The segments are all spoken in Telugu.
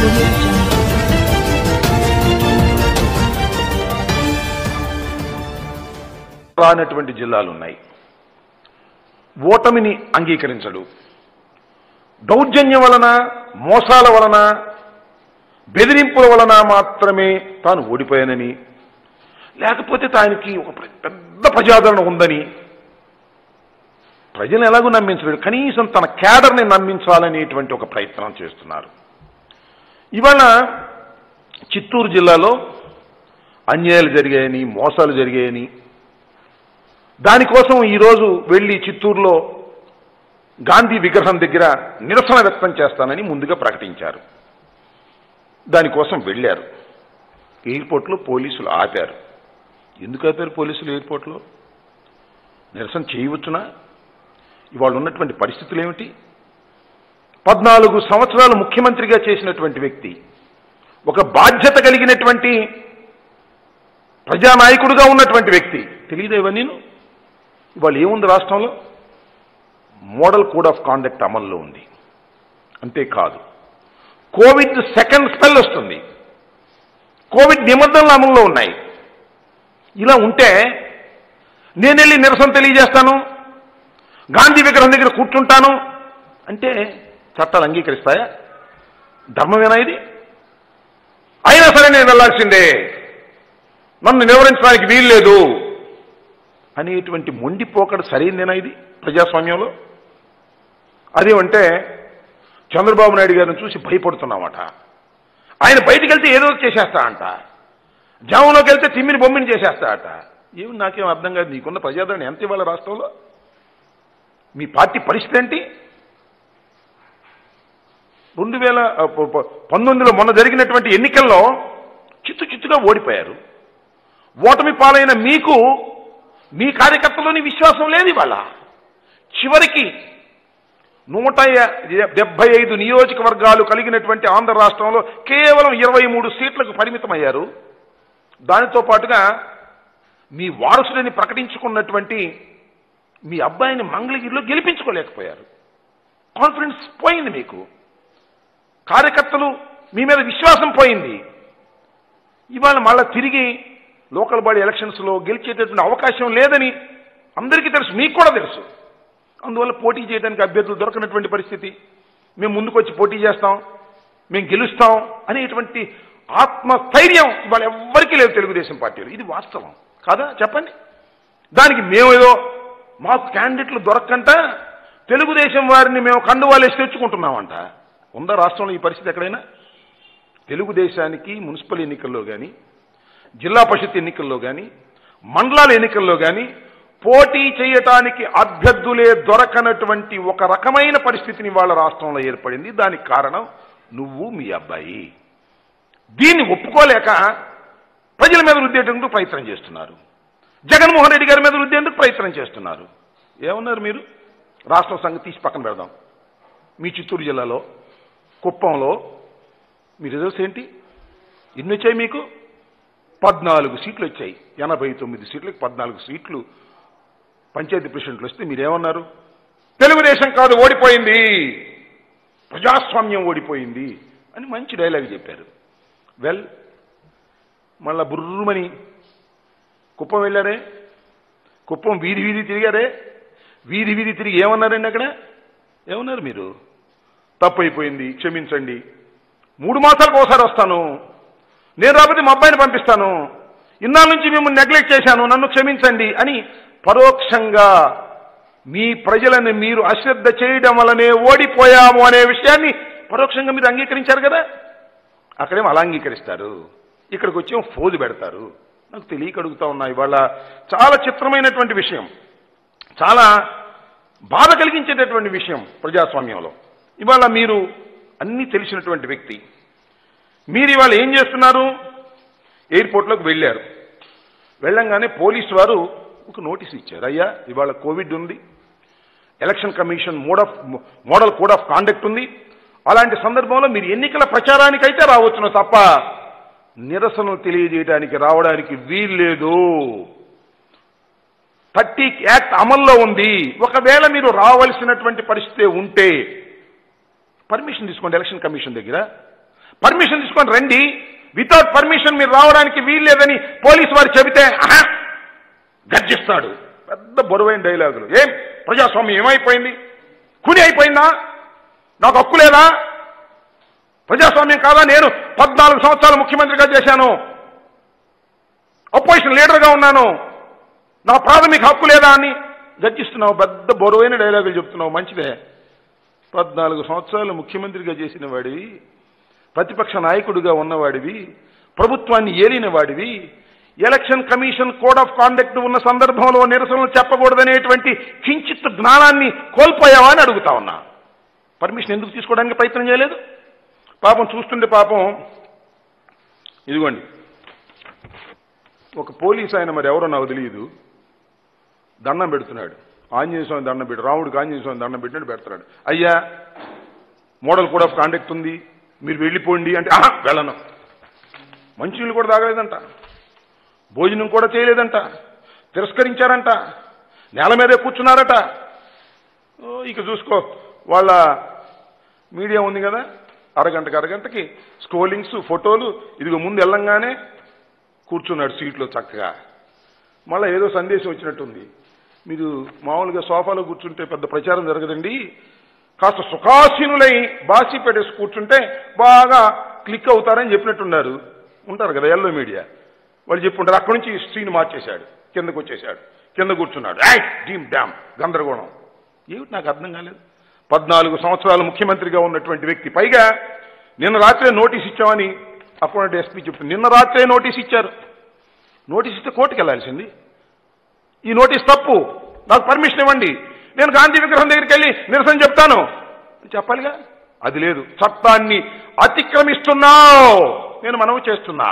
రానటువంటి జిల్లాలు ఉన్నాయి. ఓటమిని అంగీకరించడు. దౌర్జన్యం వలన, మోసాల వలన, బెదిరింపుల వలన మాత్రమే తాను ఓడిపోయానని, లేకపోతే తానికి ఒక పెద్ద ప్రజాదరణ ఉందని ప్రజలను ఎలాగూ నమ్మించలేడు. కనీసం తన క్యాడర్ని నమ్మించాలనేటువంటి ఒక ప్రయత్నం చేస్తున్నారు. ఇవాళ చిత్తూరు జిల్లాలో అన్యాయాలు జరిగాయని, మోసాలు జరిగాయని, దానికోసం ఈరోజు వెళ్ళి చిత్తూరులో గాంధీ విగ్రహం దగ్గర నిరసన వ్యక్తం చేస్తానని ముందుగా ప్రకటించారు. దానికోసం వెళ్ళారు. ఎయిర్పోర్ట్లో పోలీసులు ఆపారు. ఎందుకు ఆపారు పోలీసులు ఎయిర్పోర్ట్లో? నిరసన చేయవచ్చునా? ఇవాళ ఉన్నటువంటి పరిస్థితులు ఏమిటి? 14 సంవత్సరాలు ముఖ్యమంత్రిగా చేసినటువంటి వ్యక్తి, ఒక బాధ్యత కలిగినటువంటి ప్రజానాయకుడిగా ఉన్నటువంటి వ్యక్తి, తెలియదేవా నేను? ఇవాళ ఏముంది రాష్ట్రంలో? మోడల్ కోడ్ ఆఫ్ కాండక్ట్ అమల్లో ఉంది. అంతేకాదు, కోవిడ్ సెకండ్ స్పెల్ వస్తుంది. కోవిడ్ నిబంధనలు అమల్లో ఉన్నాయి. ఇలా ఉంటే నేను వెళ్ళి నిరసన తెలియజేస్తాను, గాంధీ విగ్రహం దగ్గర కూర్చుంటాను అంటే చట్టాలు అంగీకరిస్తాయా? ధర్మమేనా ఇది? అయినా సరే నేను వెళ్లాల్సిందే, నన్ను నివారించడానికి వీల్లేదు అనేటువంటి మొండిపోకడు సరైందేనా ఇది ప్రజాస్వామ్యంలో? అదేమంటే చంద్రబాబు నాయుడు గారిని చూసి భయపడుతున్నామట. ఆయన బయటికి వెళ్తే ఏదో చేసేస్తా అంట, జామంలోకి వెళ్తే తిమ్మిని బొమ్మిని చేసేస్తా అట. ఏమి నాకేం అర్థం కాదు. నీకున్న ప్రజాదరణ ఎంత ఇవ్వాలి రాష్ట్రంలో? మీ పార్టీ పరిస్థితి ఏంటి? 2019లో మొన్న జరిగినటువంటి ఎన్నికల్లో చిత్తుగా ఓడిపోయారు. ఓటమి పాలైన మీకు మీ కార్యకర్తలోని విశ్వాసం లేదు. ఇవాళ చివరికి 175 నియోజకవర్గాలు కలిగినటువంటి ఆంధ్ర రాష్ట్రంలో కేవలం 23 సీట్లకు పరిమితమయ్యారు. దానితో పాటుగా మీ వారసుడిని ప్రకటించుకున్నటువంటి మీ అబ్బాయిని మంగళగిరిలో గెలిపించుకోలేకపోయారు. కాన్ఫిడెన్స్ పోయింది మీకు. కార్యకర్తలు మీ మీద విశ్వాసం పోయింది. ఇవాళ మళ్ళా తిరిగి లోకల్ బాడీ ఎలక్షన్స్లో గెలిచేటటువంటి అవకాశం లేదని అందరికీ తెలుసు, మీకు కూడా తెలుసు. అందువల్ల పోటీ చేయడానికి అభ్యర్థులు దొరకనటువంటి పరిస్థితి. మేము ముందుకొచ్చి పోటీ చేస్తాం, మేము గెలుస్తాం అనేటువంటి ఆత్మస్థైర్యం ఇవాళ ఎవ్వరికీ లేదు తెలుగుదేశం పార్టీలో. ఇది వాస్తవం కాదా? చెప్పండి. దానికి మేమేదో మాకు క్యాండిడేట్లు దొరక్కంట తెలుగుదేశం వారిని మేము కండువాలేసి తెచ్చుకుంటున్నామంట. ఉందా రాష్ట్రంలో ఈ పరిస్థితి ఎక్కడైనా? తెలుగుదేశానికి మున్సిపల్ ఎన్నికల్లో కానీ, జిల్లా పరిషత్ ఎన్నికల్లో కానీ, మండలాల ఎన్నికల్లో కానీ పోటీ చేయటానికి అభ్యర్థులే దొరకనటువంటి ఒక రకమైన పరిస్థితిని వాళ్ళ రాష్ట్రంలో ఏర్పడింది. దానికి కారణం నువ్వు, మీ అబ్బాయి. దీన్ని ఒప్పుకోలేక ప్రజల మీద రుద్దేందుకు ప్రయత్నం చేస్తున్నారు. జగన్మోహన్ రెడ్డి గారి మీద రుద్దేందుకు ప్రయత్నం చేస్తున్నారు. ఏమన్నారు మీరు? రాష్ట్రం సంగతి తీసి పక్కన పెడదాం. మీ చిత్తూరు జిల్లాలో కుప్పంలో మీ రిజల్ట్స్ ఏంటి? ఎన్ని వచ్చాయి మీకు? 14 సీట్లు వచ్చాయి. 89 సీట్లకు 14 సీట్లు పంచాయతీ ప్రెసిడెంట్లు వస్తే మీరేమన్నారు? తెలుగుదేశం కాదు ఓడిపోయింది, ప్రజాస్వామ్యం ఓడిపోయింది అని మంచి డైలాగ్ చెప్పారు. వెల్, మళ్ళా బుర్రుమని కుప్పం వెళ్ళారే, కుప్పం వీధి వీధి తిరిగారే, వీధి వీధి తిరిగి ఏమన్నారండి? అక్కడ ఏమన్నారు మీరు? తప్పు అయిపోయింది, క్షమించండి, 3 మాసాలకు ఒకసారి వస్తాను, నేను రాకపోతే మా అబ్బాయిని పంపిస్తాను, ఇన్నాళ్ళ నుంచి మిమ్మల్ని నెగ్లెక్ట్ చేశాను, నన్ను క్షమించండి అని పరోక్షంగా మీ ప్రజలను మీరు అశ్రద్ధ చేయడం వల్లనే ఓడిపోయాము అనే విషయాన్ని పరోక్షంగా మీరు అంగీకరించారు కదా. అక్కడేమో అలా అంగీకరిస్తారు, ఇక్కడికి వచ్చేమో ఫోజు పెడతారు. నాకు తెలియక అడుగుతా ఉన్నా. ఇవాళ చాలా చిత్రమైనటువంటి విషయం, చాలా బాధ కలిగించేటటువంటి విషయం ప్రజాస్వామ్యంలో. ఇవాళ మీరు అన్నీ తెలిసినటువంటి వ్యక్తి, మీరు ఇవాళ ఏం చేస్తున్నారు? ఎయిర్పోర్ట్లోకి వెళ్ళారు. వెళ్ళంగానే పోలీసు వారు ఒక నోటీస్ ఇచ్చారు. అయ్యా, ఇవాళ కోవిడ్ ఉంది, election commission model code of conduct ఉంది, అలాంటి సందర్భంలో మీరు ఎన్నికల ప్రచారానికైతే రావచ్చును తప్ప నిరసనలు తెలియజేయడానికి రావడానికి వీల్లేదు. 30 యాక్ట్ అమల్లో ఉంది. ఒకవేళ మీరు రావాల్సినటువంటి పరిస్థితి ఉంటే పర్మిషన్ తీసుకోండి ఎలక్షన్ కమిషన్ దగ్గర. పర్మిషన్ తీసుకొని రండి, వితౌట్ పర్మిషన్ మీరు రావడానికి వీల్లేదని పోలీసు వారు చెబితే గర్జిస్తాడు. పెద్ద బరువైన డైలాగులు. ఏం ప్రజాస్వామ్యం ఏమైపోయింది? కుని అయిపోయిందా? నాకు హక్కు లేదా? ప్రజాస్వామ్యం కాదా? నేను 14 సంవత్సరాలు ముఖ్యమంత్రిగా చేశాను, అపోజిషన్ లీడర్గా ఉన్నాను, నా ప్రాథమిక హక్కు లేదా అని గర్జిస్తున్నావు. పెద్ద బరువైన డైలాగులు చెప్తున్నావు. మంచిదే. 14 సంవత్సరాలు ముఖ్యమంత్రిగా చేసిన వాడివి, ప్రతిపక్ష నాయకుడిగా ఉన్నవాడివి, ప్రభుత్వాన్ని ఏలిన వాడివి, election commission code of conduct ఉన్న సందర్భంలో నిరసనలు చెప్పకూడదనేటువంటి కించిత్ జ్ఞానాన్ని కోల్పోయావా అని అడుగుతా ఉన్నా. పర్మిషన్ ఎందుకు తీసుకోవడానికి ప్రయత్నం చేయలేదు? పాపం చూస్తుంటే పాపం ఇదిగోండి, ఒక పోలీస్ ఆయన మరి ఎవరో నాకు తెలియదు, దండం పెడుతున్నాడు. ఆంజనేయ స్వామి దండం పెట్టి, రాముడికి ఆంజనేయ స్వామి దండం పెట్టినట్టు పెడతాడు. అయ్యా మోడల్ కోడ్ ఆఫ్ కాండక్ట్ ఉంది, మీరు వెళ్ళిపోండి అంటే వెళ్ళను. మంచినీళ్ళు కూడా తాగలేదంట, భోజనం కూడా చేయలేదంట, తిరస్కరించారంట, నేల మీదే కూర్చున్నారట. ఇక చూసుకో, వాళ్ళ మీడియా ఉంది కదా, అరగంటకి స్క్రోలింగ్స్, ఫోటోలు. ఇదిగో ముందు వెళ్ళంగానే కూర్చున్నాడు సీట్లో చక్కగా. మళ్ళీ ఏదో సందేశం వచ్చినట్టుంది, మీరు మామూలుగా సోఫాలో కూర్చుంటే పెద్ద ప్రచారం జరగదండి, కాస్త సుఖాసీనులై బాసి పెట్టేసి కూర్చుంటే బాగా క్లిక్ అవుతారని చెప్పినట్టున్నారు. ఉంటారు కదా ఎల్లో మీడియా వాళ్ళు చెప్పుంటారు. అక్కడి నుంచి స్క్రీన్ మార్చేశాడు, కిందకు వచ్చేశాడు, కింద కూర్చున్నాడు. డీమ్ డ్యామ్ గందరగోళం. ఏమిటి నాకు అర్థం కాలేదు. 14 సంవత్సరాలు ముఖ్యమంత్రిగా ఉన్నటువంటి వ్యక్తి, పైగా నిన్న రాత్రే నోటీస్ ఇచ్చామని అకౌంట్ ఎస్పీ చెప్తుంది. నిన్న రాత్రే నోటీస్ ఇచ్చారు. నోటీస్ ఇస్తే కోర్టుకు వెళ్లాల్సింది. ఈ నోటీస్ తప్పు, నాకు పర్మిషన్ ఇవ్వండి, నేను గాంధీ విగ్రహం దగ్గరికి వెళ్ళి నిరసన చెప్తాను చెప్పాలిగా. అది లేదు. చట్టాన్ని అతిక్రమిస్తున్నావు. నేను మనవి చేస్తున్నా,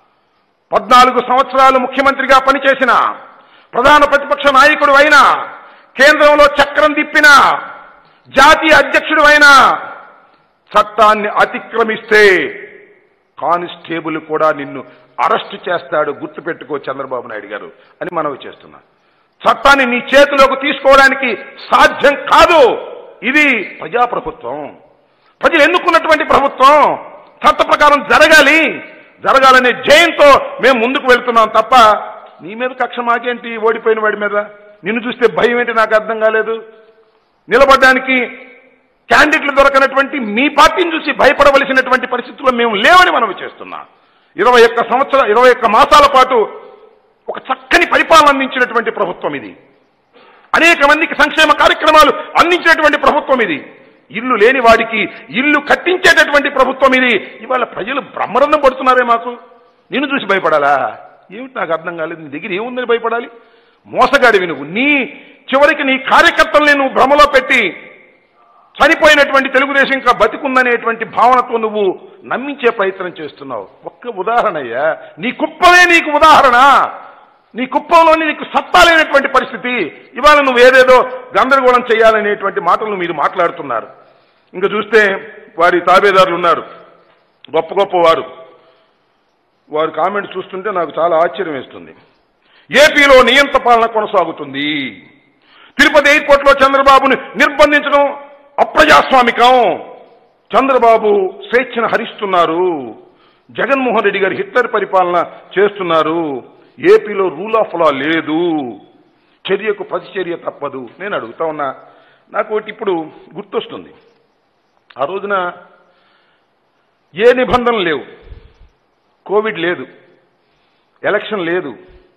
14 సంవత్సరాలు ముఖ్యమంత్రిగా పనిచేసిన, ప్రధాన ప్రతిపక్ష నాయకుడు అయినా, కేంద్రంలో చక్రం తిప్పిన, జాతీయ అధ్యక్షుడు అయినా చట్టాన్ని అతిక్రమిస్తే కానిస్టేబుల్ కూడా నిన్ను అరెస్టు చేస్తాడు, గుర్తుపెట్టుకో చంద్రబాబు నాయుడు గారు అని మనవి చేస్తున్నా. చట్టాన్ని నీ చేతిలోకి తీసుకోవడానికి సాధ్యం కాదు. ఇది ప్రజాప్రభుత్వం, ప్రజలు ఎన్నుకున్నటువంటి ప్రభుత్వం. చట్ట ప్రకారం జరగాలనే జయంతో మేము ముందుకు వెళ్తున్నాం తప్ప నీ మీద కక్ష మాకేంటి? ఓడిపోయిన వాడి మీద నిన్ను చూస్తే భయం ఏంటి? నాకు అర్థం కాలేదు. నిలబడడానికి క్యాండిడేట్లు దొరకనటువంటి మీ పార్టీని చూసి భయపడవలసినటువంటి పరిస్థితుల్లో మేము లేవని మనవి చేస్తున్నా. 21 మాసాల పాటు ఒక చక్కని పరిపాలన అందించినటువంటి ప్రభుత్వం ఇది. అనేక మందికి సంక్షేమ కార్యక్రమాలు అందించినటువంటి ప్రభుత్వం ఇది. ఇల్లు లేని వాడికి ఇల్లు కట్టించేటటువంటి ప్రభుత్వం ఇది. ఇవాళ ప్రజలు బ్రహ్మరంధం పడుతున్నారే మాకు. నిన్ను చూసి భయపడాలా? ఏమిటి నాకు అర్థం కాలేదు. నీ దగ్గర ఏముందని భయపడాలి? మోసగాడివి నువ్వు. చివరికి నీ కార్యకర్తల్ని నువ్వు భ్రమలో పెట్టి చనిపోయినటువంటి తెలుగుదేశం ఇంకా బతికుందనేటువంటి భావనతో నువ్వు నమ్మించే ప్రయత్నం చేస్తున్నావు. ఒక్క ఉదాహరణ అయ్యా, నీ కుప్పమే నీకు ఉదాహరణ. నీ కుప్పంలోని నీకు సత్తా లేనటువంటి పరిస్థితి. ఇవాళ నువ్వు ఏదేదో గందరగోళం చేయాలనేటువంటి మాటలు మీరు మాట్లాడుతున్నారు. ఇంకా చూస్తే వారి తాబేదారులు ఉన్నారు, గొప్ప గొప్ప వారు కామెంట్ చూస్తుంటే నాకు చాలా ఆశ్చర్యం వేస్తుంది. ఏపీలో నియంత్ర పాలన కొనసాగుతుంది. తిరుపతి ఎయిర్పోర్ట్లో చంద్రబాబును నిర్బంధించడం అప్రజాస్వామికం. చంద్రబాబు స్వేచ్ఛను హరిస్తున్నారు. జగన్మోహన్ రెడ్డి గారు హిట్లర్ పరిపాలన చేస్తున్నారు. ఏపీలో రూల్ ఆఫ్ లా లేదు, చర్యకు ప్రతిచర్య తప్పదు. నేను అడుగుతా ఉన్నా, నాకు ఒకటి ఇప్పుడు గుర్తొస్తుంది. ఆ రోజున ఏ నిబంధనలు లేవు, కోవిడ్ లేదు, ఎలక్షన్ లేదు,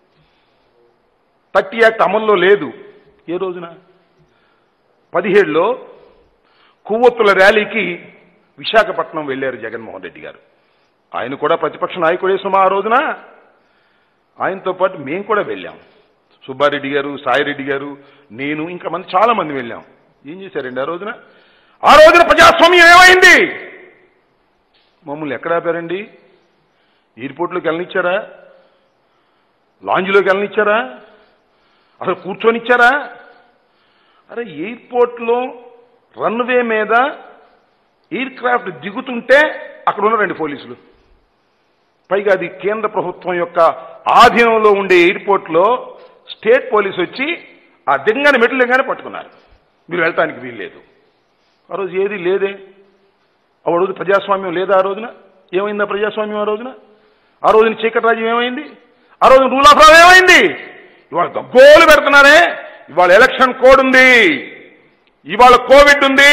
30 యాక్ట్ అమల్లో లేదు. ఏ రోజున 17లో కొవ్వొత్తుల ర్యాలీకి విశాఖపట్నం వెళ్లారు జగన్మోహన్ రెడ్డి గారు. ఆయన కూడా ప్రతిపక్ష నాయకుడే సుమా. ఆ రోజున ఆయనతో పాటు మేము కూడా వెళ్ళాం. సుబ్బారెడ్డి గారు, సాయిరెడ్డి గారు, నేను, ఇంకా చాలా మంది వెళ్ళాం. ఏం చేశారండి ఆ రోజున? ప్రజాస్వామ్యం ఏమైంది? మమ్మల్ని ఎక్కడ ఆపారండి? ఎయిర్పోర్ట్లోకి వెళ్ళనిచ్చారా? లాంజ్లోకి వెళ్ళనిచ్చారా? అసలు కూర్చొనిచ్చారా? అరే, ఎయిర్పోర్ట్లో రన్వే మీద ఎయిర్ క్రాఫ్ట్ దిగుతుంటే అక్కడ ఉన్నారండి పోలీసులు. పైగా అది కేంద్ర ప్రభుత్వం యొక్క ఆధీనంలో ఉండే ఎయిర్పోర్ట్లో స్టేట్ పోలీసు వచ్చి ఆ దిగంగానే మెట్లు దిగగానే పట్టుకున్నారు. మీరు వెళ్ళటానికి వీల్లేదు. ఆ రోజు ఏది లేదే. ఆ రోజు ప్రజాస్వామ్యం లేదా? ఆ రోజున ఏమైందా ప్రజాస్వామ్యం? ఆ రోజున చీకటి రాజ్యం ఏమైంది? ఆ రోజున రూల్ ఆఫ్ లా ఏమైంది? ఇవాళ గగ్గోలు పెడుతున్నారే. ఇవాళ ఎలక్షన్ కోడ్ ఉంది, ఇవాళ కోవిడ్ ఉంది.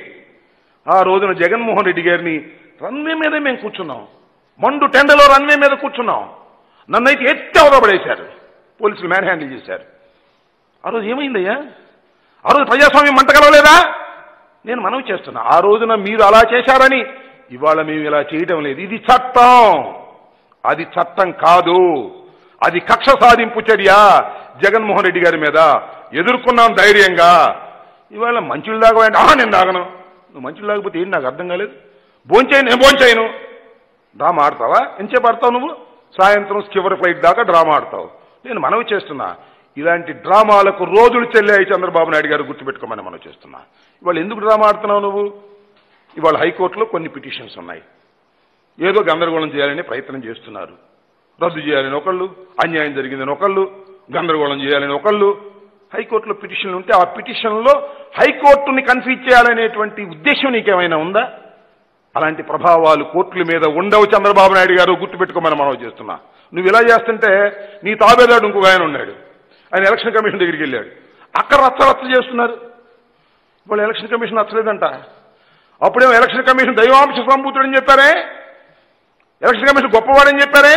ఆ రోజున జగన్మోహన్ రెడ్డి గారిని రన్వే మీదే మేము కూర్చున్నాం, మండు టెండలో రన్వే మీద కూర్చున్నాం. నన్నైతే ఎత్తి అవరబడేశారు, పోలీసులు మ్యాన్ హ్యాండిల్ చేశారు. ఆ రోజు ఏమైందయ్యా? ఆ రోజు ప్రజాస్వామ్యం మంట కలవలేదా? నేను మనవి చేస్తున్నా, ఆ రోజున మీరు అలా చేశారని ఇవాళ మేము ఇలా చేయడం లేదు. ఇది చట్టం, అది చట్టం కాదు, అది కక్ష సాధింపు చర్య జగన్మోహన్ రెడ్డి గారి మీద. ఎదుర్కొన్నాం ధైర్యంగా. ఇవాళ మంచులు దాగవంటే నేను దాగను. నువ్వు మంచులు దాగపోతే ఏంటి నాకు అర్థం కాలేదు. భోంచేయను, నేను భోంచేయను. డ్రామా ఆడతావా? ఎంతసేపు ఆడతావు నువ్వు? సాయంత్రం చివరి ఫ్లైట్ దాకా డ్రామా ఆడతావు. నేను మనవి చేస్తున్నా, ఇలాంటి డ్రామాలకు రోజులు చెల్లాయి చంద్రబాబు నాయుడు గారు, గుర్తుపెట్టుకోమని మనం చేస్తున్నా. ఇవాళ ఎందుకు డ్రామా ఆడుతున్నావు నువ్వు? ఇవాళ హైకోర్టులో కొన్ని పిటిషన్స్ ఉన్నాయి, ఏదో గందరగోళం చేయాలని ప్రయత్నం చేస్తున్నారు. రద్దు చేయాలని ఒకళ్ళు, అన్యాయం జరిగిందని ఒకళ్ళు, గందరగోళం చేయాలని ఒకళ్ళు. హైకోర్టులో పిటిషన్లు ఉంటే ఆ పిటిషన్లో హైకోర్టుని కన్ఫ్యూజ్ చేయాలనేటువంటి ఉద్దేశం నీకేమైనా ఉందా? అలాంటి ప్రభావాలు కోర్టుల మీద ఉండవు చంద్రబాబు నాయుడు గారు, గుర్తుపెట్టుకోమని మనం చేస్తున్నా. నువ్వు ఇలా చేస్తుంటే నీ తాబేదాడు ఇంకొక ఆయన ఉన్నాడు, ఆయన ఎలక్షన్ కమిషన్ దగ్గరికి వెళ్ళాడు, అక్కడ రచ్చ చేస్తున్నారు. ఇవాళ ఎలక్షన్ కమిషన్ నచ్చలేదంట. అప్పుడేమో ఎలక్షన్ కమిషన్ దైవాంశ సంభూతుడని చెప్పారే, ఎలక్షన్ కమిషన్ గొప్పవాడని చెప్పారే,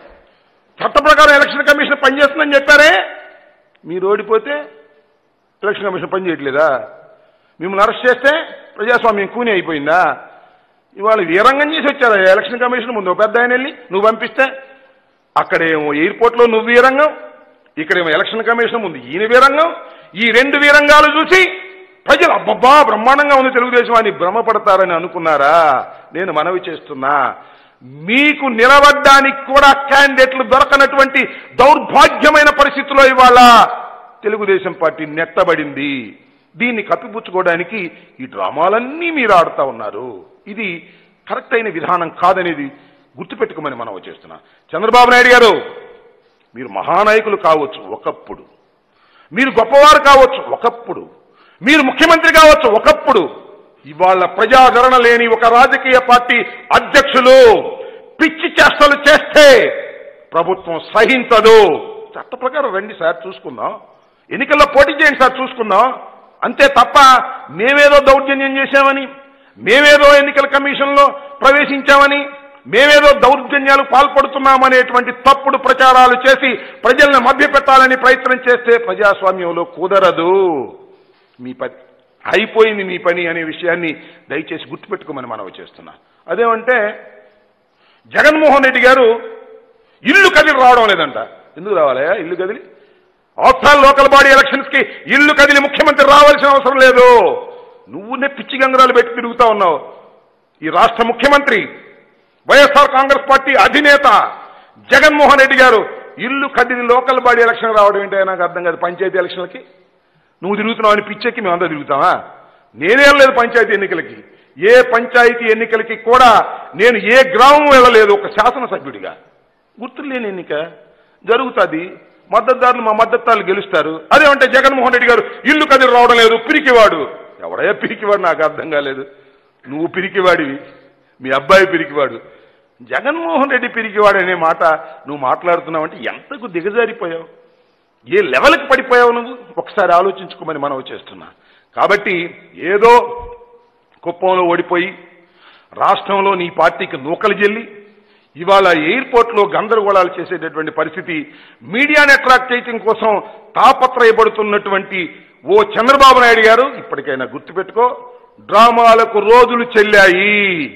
చట్ట ప్రకారం ఎలక్షన్ కమిషన్ పనిచేస్తుందని చెప్పారే. మీరు ఓడిపోతే ఎలక్షన్ కమిషన్ పనిచేయట్లేదా? మిమ్మల్ని అరెస్ట్ చేస్తే ప్రజాస్వామ్యం కూని అయిపోయిందా? ఇవాళ వీరంగం చేసి వచ్చారా ఎలక్షన్ కమిషన్ ముందు? పెద్ద ఆయన వెళ్ళి నువ్వు పంపిస్తే అక్కడేమో ఎయిర్పోర్ట్లో నువ్వు వీరంగం, ఇక్కడేమో ఎలక్షన్ కమిషన్ ముందు ఈయన వీరంగం. ఈ రెండు వీరంగాలు చూసి ప్రజలు అబ్బబ్బా బ్రహ్మాండంగా ఉంది తెలుగుదేశం అని భ్రమపడతారని అనుకున్నారా? నేను మనవి చేస్తున్నా, మీకు నిలబడ్డానికి కూడా క్యాండిడేట్లు దొరకనటువంటి దౌర్భాగ్యమైన పరిస్థితిలో ఇవాళ తెలుగుదేశం పార్టీ నెట్టబడింది. దీన్ని కప్పిపుచ్చుకోవడానికి ఈ డ్రామాలన్నీ మీరు ఆడుతూ ఉన్నారు. ఇది కరెక్ట్ అయిన విధానం కాదనేది గుర్తుపెట్టుకోమని మనం చేస్తున్నా. చంద్రబాబు నాయుడు గారు, మీరు మహానాయకులు కావచ్చు ఒకప్పుడు, మీరు గొప్పవారు కావచ్చు ఒకప్పుడు, మీరు ముఖ్యమంత్రి కావచ్చు ఒకప్పుడు. ఇవాళ ప్రజాదరణ లేని ఒక రాజకీయ పార్టీ అధ్యక్షులు పిచ్చి చేష్టలు చేస్తే ప్రభుత్వం సహించదు. చట్ట ప్రకారం రండి సార్ చూసుకుందాం, ఎన్నికల్లో పోటీ చేయండి సార్ చూసుకుందాం. అంతే తప్ప మేమేదో దౌర్జన్యం చేశామని, మేమేదో ఎన్నికల కమిషన్లో ప్రవేశించామని, మేమేదో దౌర్జన్యాలు పాల్పడుతున్నామనేటువంటి తప్పుడు ప్రచారాలు చేసి ప్రజలను మభ్యపెట్టాలని ప్రయత్నం చేస్తే ప్రజాస్వామ్యంలో కుదరదు. మీ పని అయిపోయింది, మీ పని అనే విషయాన్ని దయచేసి గుర్తుపెట్టుకోమని మనవి చేస్తున్నా. అదేమంటే జగన్మోహన్ రెడ్డి గారు ఇల్లు కదిలి రావడం లేదంట. ఎందుకు రావాలయా ఇల్లు కదిలి? ఆఫ్టర్ లోకల్ బాడీ ఎలక్షన్స్ కి ఇల్లు కదిలి ముఖ్యమంత్రి రావాల్సిన అవసరం లేదు. నువ్వునే పిచ్చి గంగరాలు పెట్టి తిరుగుతా ఉన్నావు. ఈ రాష్ట్ర ముఖ్యమంత్రి వైఎస్ఆర్ కాంగ్రెస్ పార్టీ అధినేత జగన్మోహన్ రెడ్డి గారు ఇల్లు కదిలి లోకల్ బాడీ ఎలక్షన్ రావడం ఏంటో నాకు అర్థం కాదు. పంచాయతీ ఎలక్షన్లకి నువ్వు తిరుగుతున్నావు అని పిచ్చెక్కి మేమంతా తిరుగుతావా? నేనే వెళ్ళలేదు పంచాయతీ ఎన్నికలకి. ఏ పంచాయతీ ఎన్నికలకి కూడా నేను ఏ గ్రామం వెళ్ళలేదు ఒక శాసనసభ్యుడిగా. గుర్తులేని ఎన్నిక జరుగుతుంది, మద్దతుదారులు మా మద్దతుదారులు గెలుస్తారు. అదేమంటే జగన్మోహన్ రెడ్డి గారు ఇల్లు కదిలి రావడం లేదు, పిరికివాడు. ఎవడయ్యా పిరికివాడు? నాకు అర్థం కాలేదు. నువ్వు పిరికివాడివి, మీ అబ్బాయి పిరికివాడు. జగన్మోహన్ రెడ్డి పిరికివాడు అనే మాట నువ్వు మాట్లాడుతున్నావంటే ఎంతకు దిగజారిపోయావు, ఏ లెవెల్కి పడిపోయావు నువ్వు? ఒకసారి ఆలోచించుకోమని మనం చేస్తున్నా. కాబట్టి ఏదో కుప్పంలో ఓడిపోయి రాష్ట్రంలో నీ పార్టీకి నూకలు చెల్లి ఇవాళ ఎయిర్పోర్ట్లో గందరగోళాలు చేసేటటువంటి పరిస్థితి, మీడియాని అట్రాక్ట్ చేయడం కోసం తాపత్రయపడుతున్నటువంటి ఓ చంద్రబాబు నాయుడు గారు ఇప్పటికైనా గుర్తుపెట్టుకో, డ్రామాలకు రోజులు చెల్లాయి.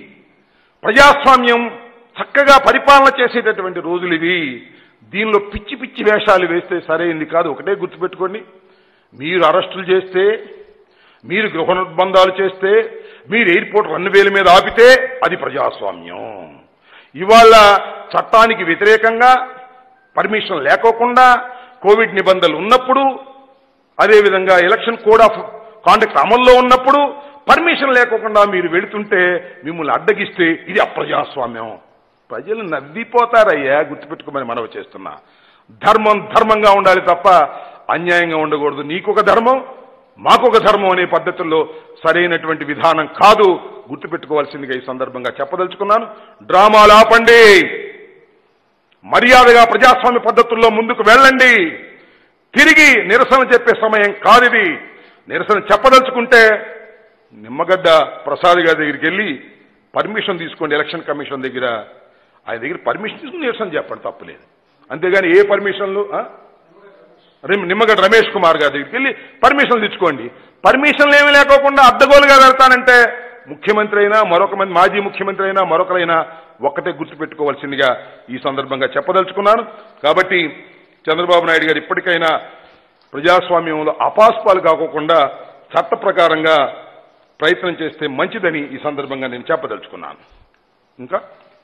ప్రజాస్వామ్యం చక్కగా పరిపాలన చేసేటటువంటి రోజులు ఇవి. దీనిలో పిచ్చి పిచ్చి వేషాలు వేస్తే సరైంది కాదు. ఒకటే గుర్తుపెట్టుకోండి, మీరు అరెస్టులు చేస్తే, మీరు గృహ నిర్బంధాలు చేస్తే, మీరు ఎయిర్పోర్ట్ రన్వేల మీద ఆపితే అది ప్రజాస్వామ్యం. ఇవాళ చట్టానికి వ్యతిరేకంగా పర్మిషన్ లేకోకుండా కోవిడ్ నిబంధనలు ఉన్నప్పుడు, అదేవిధంగా ఎలక్షన్ కోడ్ ఆఫ్ కాండక్ట్ అమల్లో ఉన్నప్పుడు పర్మిషన్ లేకోకుండా మీరు వెళుతుంటే మిమ్మల్ని అడ్డగిస్తే ఇది అప్రజాస్వామ్యం. ప్రజలు నవ్విపోతారయ్యా, గుర్తుపెట్టుకోమని మనవి చేస్తున్నా. ధర్మం ధర్మంగా ఉండాలి తప్ప అన్యాయంగా ఉండకూడదు. నీకొక ధర్మం, మాకొక ధర్మం అనే పద్ధతుల్లో సరైనటువంటి విధానం కాదు, గుర్తుపెట్టుకోవాల్సిందిగా ఈ సందర్భంగా చెప్పదలుచుకున్నాను. డ్రామాలు ఆపండి, మర్యాదగా ప్రజాస్వామ్య పద్ధతుల్లో ముందుకు వెళ్ళండి. తిరిగి నిరసన చెప్పే సమయం కాదిది. నిరసన చెప్పదలుచుకుంటే నిమ్మగడ్డ ప్రసాద్ గారి దగ్గరికి వెళ్ళి పర్మిషన్ తీసుకోండి, ఎలక్షన్ కమిషన్ దగ్గర. ఆయన దగ్గర పర్మిషన్ తీసుకుని నిరసన చెప్పండి, తప్పులేదు. అంతేగాని ఏ పర్మిషన్లు, నిమ్మగడ్డ రమేష్ కుమార్ గారి దగ్గరికి వెళ్ళి పర్మిషన్లు తెచ్చుకోండి. పర్మిషన్లు ఏమీ లేకోకుండా అడ్డగోలుగా వెళ్తానంటే ముఖ్యమంత్రి అయినా మరొక మంది, మాజీ ముఖ్యమంత్రి అయినా మరొకరైనా ఒక్కటే గుర్తుపెట్టుకోవాల్సిందిగా ఈ సందర్భంగా చెప్పదలుచుకున్నాను. కాబట్టి చంద్రబాబు నాయుడు గారు ఇప్పటికైనా ప్రజాస్వామ్యంలో అపాస్పాలు కాకోకుండా చట్ట ప్రకారంగా ప్రయత్నం చేస్తే మంచిదని ఈ సందర్భంగా నేను చెప్పదలుచుకున్నాను. ఇంకా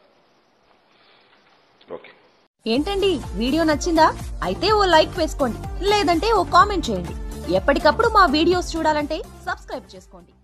ఓకే. ఏంటండి, వీడియో నచ్చిందా? అయితే ఓ లైక్ వేసుకోండి, లేదంటే ఓ కామెంట్ చేయండి. ఎప్పటికప్పుడు మా వీడియోస్ చూడాలంటే సబ్స్క్రైబ్ చేసుకోండి.